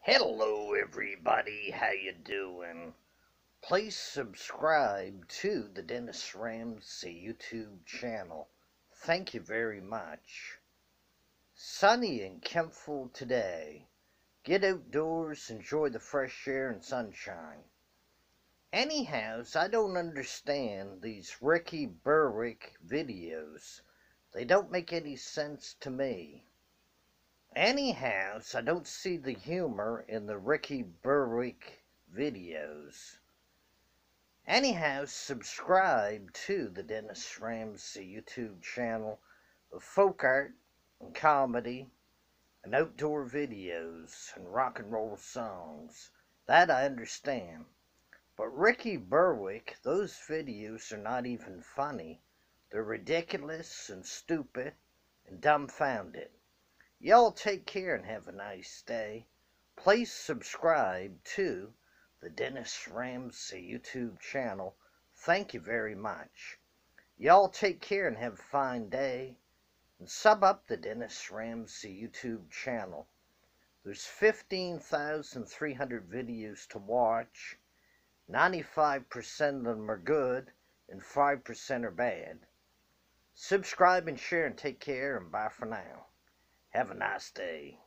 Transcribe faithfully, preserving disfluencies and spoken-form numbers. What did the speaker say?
Hello everybody, how you doing? Please subscribe to the Dennis Ramsay YouTube channel. Thank you very much. Sunny and Kempful today. Get outdoors, enjoy the fresh air and sunshine. Anyhows, I don't understand these Ricky Berwick videos. They don't make any sense to me. Anyhows, I don't see the humor in the Ricky Berwick videos. Anyhow, subscribe to the Dennis Ramsay YouTube channel of folk art and comedy and outdoor videos and rock and roll songs. That I understand. But Ricky Berwick, those videos are not even funny. They're ridiculous and stupid and dumbfounded. Y'all take care and have a nice day. Please subscribe to the Dennis Ramsay YouTube channel. Thank you very much. Y'all take care and have a fine day. And sub up the Dennis Ramsay YouTube channel. There's fifteen thousand three hundred videos to watch. ninety-five percent of them are good and five percent are bad. Subscribe and share and take care and bye for now. Have a nice day.